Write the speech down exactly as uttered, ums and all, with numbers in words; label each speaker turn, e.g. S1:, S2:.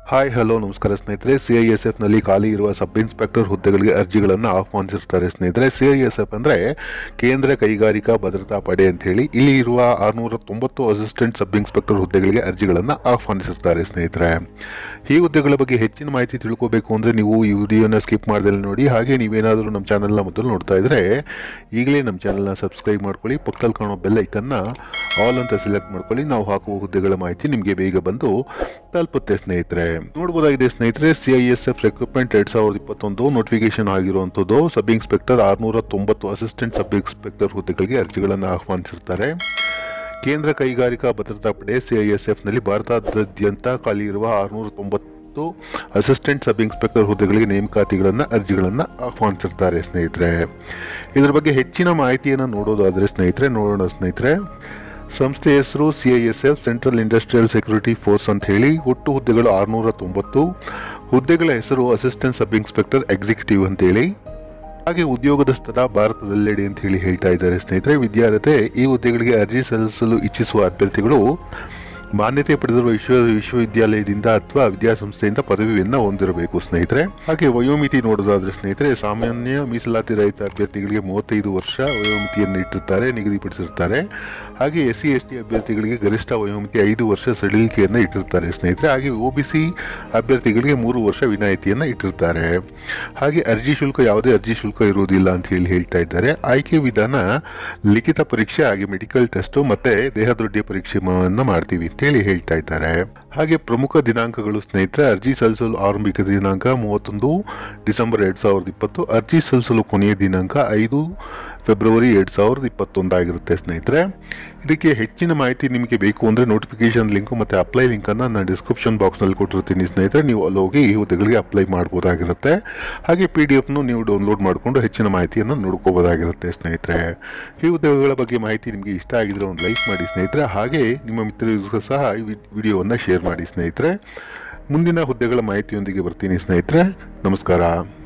S1: Hi hello ನಮಸ್ಕಾರ ಸ್ನೇಹಿತರೆ. C I S F ನಲ್ಲಿ ಖಾಲಿ ಇರುವ ಸಬ್ ಇನ್ಸ್ಪೆಕ್ಟರ್ ಹುದ್ದೆಗಳಿಗೆ ಅರ್ಜಿಗಳನ್ನು ಆಹ್ವಾನಿಸಿರ್ತಾರೆ ಸ್ನೇಹಿತರೆ. ಸಿ ಐ ಎಸ್ ಎಫ್ ಅಂದರೆ ಕೇಂದ್ರ ಕೈಗಾರಿಕಾ ಭದ್ರತಾ ಪಡೆ ಅಂತ ಹೇಳಿ. ಇಲ್ಲಿ ಇರುವ ಆರುನೂರ ತೊಂಬತ್ತು ಅಸಿಸ್ಟೆಂಟ್ ಸಬ್ ಇನ್ಸ್ಪೆಕ್ಟರ್ ಹುದ್ದೆಗಳಿಗೆ ಅರ್ಜಿಗಳನ್ನು ಆಹ್ವಾನಿಸಿರ್ತಾರೆ ಸ್ನೇಹಿತರೆ. ಈ ಹುದ್ದೆಗಳ ಬಗ್ಗೆ ಹೆಚ್ಚಿನ ಮಾಹಿತಿ ತಿಳ್ಕೋಬೇಕು ಅಂದರೆ ನೀವು ಈ ವಿಡಿಯೋನ ಸ್ಕಿಪ್ ಮಾಡ್ದಲ್ಲಿ ನೋಡಿ. ಹಾಗೆ ನೀವೇನಾದರೂ ನಮ್ಮ ಚಾನಲ್ನ ಮೊದಲು ನೋಡ್ತಾ ಇದ್ರೆ ಈಗಲೇ ನಮ್ಮ ಚಾನಲ್ನ ಸಬ್ಸ್ಕ್ರೈಬ್ ಮಾಡ್ಕೊಳ್ಳಿ. ಪಕ್ಕದಲ್ಲಿ ಕಾಣೋ ಬೆಲ್ ಐಕನ್ನ ಆಲ್ ಅಂತ ಸೆಲೆಕ್ಟ್ ಮಾಡ್ಕೊಳ್ಳಿ. ನಾವು ಹಾಕುವ ಹುದ್ದೆಗಳ ಮಾಹಿತಿ ನಿಮಗೆ ಬೇಗ ಬಂದು ತಲುಪುತ್ತೆ ಸ್ನೇಹಿತರೆ. ನೋಡಬಹುದಾಗಿದೆ ಸ್ನೇಹಿತರೆ, C I S F recruitment ಎರಡ್ ಸಾವಿರದ ಇಪ್ಪತ್ತೊಂದು ನೋಟಿಫಿಕೇಶನ್ ಆಗಿರುವಂಥದ್ದು. ಸಬ್ ಇನ್ಸ್ಪೆಕ್ಟರ್ ಆರುನೂರ ತೊಂಬತ್ತು ಅಸಿಸ್ಟೆಂಟ್ ಸಬ್ ಇನ್ಸ್ಪೆಕ್ಟರ್ ಹುದ್ದೆಗಳಿಗೆ ಅರ್ಜಿಗಳನ್ನು ಆಹ್ವಾನಿಸಿರ್ತಾರೆ. ಕೇಂದ್ರ ಕೈಗಾರಿಕಾ ಭದ್ರತಾ ಪಡೆ ಸಿ ಐ ಎಸ್ ಎಫ್ ನಲ್ಲಿ ಭಾರತಾದ್ಯಂತ ಖಾಲಿ ಇರುವ ಆರುನೂರ ತೊಂಬತ್ತು ಅಸಿಸ್ಟೆಂಟ್ ಸಬ್ ಇನ್ಸ್ಪೆಕ್ಟರ್ ಹುದ್ದೆಗಳಿಗೆ ನೇಮಕಾತಿಗಳನ್ನು ಅರ್ಜಿಗಳನ್ನು ಆಹ್ವಾನಿಸಿರ್ತಾರೆ ಸ್ನೇಹಿತರೆ. ಇದರ ಬಗ್ಗೆ ಹೆಚ್ಚಿನ ಮಾಹಿತಿಯನ್ನು ನೋಡೋದಾದರೆ ಸ್ನೇಹಿತರೆ ನೋಡೋಣ ಸ್ನೇಹಿತರೆ. ಸಂಸ್ಥೆ ಹೆಸರು C I S F central industrial security force ಅಂತ ಹೇಳಿ. ಒಟ್ಟು ಹುದ್ದೆಗಳು ಆರುನೂರ ತೊಂಬತ್ತು. ಹುದ್ದೆಗಳ ಹೆಸರು ಅಸಿಸ್ಟೆಂಟ್ ಸಬ್ ಇನ್ಸ್ಪೆಕ್ಟರ್ ಎಕ್ಸಿಕ್ಯೂಟಿವ್ ಅಂತೇಳಿ. ಹಾಗೆ ಉದ್ಯೋಗದ ಸ್ಥಳ ಭಾರತದೆಲ್ಲೆಡೆ ಅಂತ ಹೇಳಿ ಹೇಳ್ತಾ ಇದ್ದಾರೆ ಸ್ನೇಹಿತರೆ. ವಿದ್ಯಾರ್ಹತೆ, ಈ ಹುದ್ದೆಗಳಿಗೆ ಅರ್ಜಿ ಸಲ್ಲಿಸಲು ಇಚ್ಛಿಸುವ ಅಭ್ಯರ್ಥಿಗಳು ಮಾನ್ಯತೆ ಪಡೆದಿರುವ ವಿಶ್ವ ವಿಶ್ವವಿದ್ಯಾಲಯದಿಂದ ಅಥವಾ ವಿದ್ಯಾಸಂಸ್ಥೆಯಿಂದ ಪದವಿಯನ್ನು ಹೊಂದಿರಬೇಕು ಸ್ನೇಹಿತರೆ. ಹಾಗೆ ವಯೋಮಿತಿ ನೋಡೋದಾದ್ರೆ ಸ್ನೇಹಿತರೆ, ಸಾಮಾನ್ಯ ಮೀಸಲಾತಿ ರಹಿತ ಅಭ್ಯರ್ಥಿಗಳಿಗೆ ಮೂವತ್ತೈದು ವರ್ಷ ವಯೋಮಿತಿಯನ್ನು ಇಟ್ಟಿರ್ತಾರೆ, ನಿಗದಿಪಡಿಸಿರ್ತಾರೆ. ಹಾಗೆ ಎಸ್ ಸಿ ಎಸ್ ಟಿ ಅಭ್ಯರ್ಥಿಗಳಿಗೆ ಗರಿಷ್ಠ ವಯೋಮಿತಿ ಐದು ವರ್ಷ ಸಡಿಲಿಕೆಯನ್ನು ಇಟ್ಟಿರ್ತಾರೆ ಸ್ನೇಹಿತರೆ. ಹಾಗೆ ಒ ಬಿ ಸಿ ಅಭ್ಯರ್ಥಿಗಳಿಗೆ ಮೂರು ವರ್ಷ ವಿನಾಯಿತಿಯನ್ನು ಇಟ್ಟಿರ್ತಾರೆ. ಹಾಗೆ ಅರ್ಜಿ ಶುಲ್ಕ, ಯಾವುದೇ ಅರ್ಜಿ ಶುಲ್ಕ ಇರುವುದಿಲ್ಲ ಅಂತ ಹೇಳಿ ಹೇಳ್ತಾ ಇದ್ದಾರೆ. ಆಯ್ಕೆ ವಿಧಾನ ಲಿಖಿತ ಪರೀಕ್ಷೆ, ಹಾಗೆ ಮೆಡಿಕಲ್ ಟೆಸ್ಟ್ ಮತ್ತೆ ದೇಹದೊಡ್ಡಿಯ ಪರೀಕ್ಷೆಯನ್ನು ಮಾಡ್ತೀವಿ ಅಂತೇಳಿ ಹೇಳ್ತಾ ಇದ್ದಾರೆ. ಹಾಗೆ ಪ್ರಮುಖ ದಿನಾಂಕಗಳು ಸ್ನೇಹಿತರೆ, ಅರ್ಜಿ ಸಲ್ಲಿಸಲು ಆರಂಭಿಕ ದಿನಾಂಕ ಮೂವತ್ತೊಂದು ಡಿಸೆಂಬರ್ ಎರಡ್ ಸಾವಿರದ ಇಪ್ಪತ್ತು. ಅರ್ಜಿ ಸಲ್ಲಿಸಲು ಕೊನೆಯ ದಿನಾಂಕ ಐದು ಫೆಬ್ರವರಿ ಎರಡ್ ಸಾವಿರದ ಇಪ್ಪತ್ತೊಂದಾಗಿರುತ್ತೆ ಸ್ನೇಹಿತರೆ. ಇದಕ್ಕೆ ಹೆಚ್ಚಿನ ಮಾಹಿತಿ ನಿಮಗೆ ಬೇಕು ಅಂದರೆ ನೋಟಿಫಿಕೇಶನ್ ಲಿಂಕ್ ಮತ್ತು ಅಪ್ಲೈ ಲಿಂಕನ್ನು ನಾನು ಡಿಸ್ಕ್ರಿಪ್ಷನ್ ಬಾಕ್ಸ್ನಲ್ಲಿ ಕೊಟ್ಟಿರ್ತೀನಿ ಸ್ನೇಹಿತರೆ. ನೀವು ಅಲ್ಲಿ ಹೋಗಿ ಈ ಹುದ್ದೆಗಳಿಗೆ ಅಪ್ಲೈ ಮಾಡ್ಬೋದಾಗಿರುತ್ತೆ. ಹಾಗೆ ಪಿ ಡಿ ಎಫ್ನು ನೀವು ಡೌನ್ಲೋಡ್ ಮಾಡಿಕೊಂಡು ಹೆಚ್ಚಿನ ಮಾಹಿತಿಯನ್ನು ನೋಡ್ಕೋಬೋದಾಗಿರುತ್ತೆ ಸ್ನೇಹಿತರೆ. ಈ ಹುದ್ದೆಗಳ ಬಗ್ಗೆ ಮಾಹಿತಿ ನಿಮಗೆ ಇಷ್ಟ ಆಗಿದ್ರೆ ಒಂದು ಲೈಕ್ ಮಾಡಿ ಸ್ನೇಹಿತರೆ. ಹಾಗೆ ನಿಮ್ಮ ಮಿತ್ರರಿಗೂ ಸಹ ಈ ವಿಡಿಯೋವನ್ನು ಶೇರ್ ಮಾಡಿ ಸ್ನೇಹಿತರೆ. ಮುಂದಿನ ಹುದ್ದೆಗಳ ಮಾಹಿತಿಯೊಂದಿಗೆ ಬರ್ತೀನಿ ಸ್ನೇಹಿತರೆ. ನಮಸ್ಕಾರ.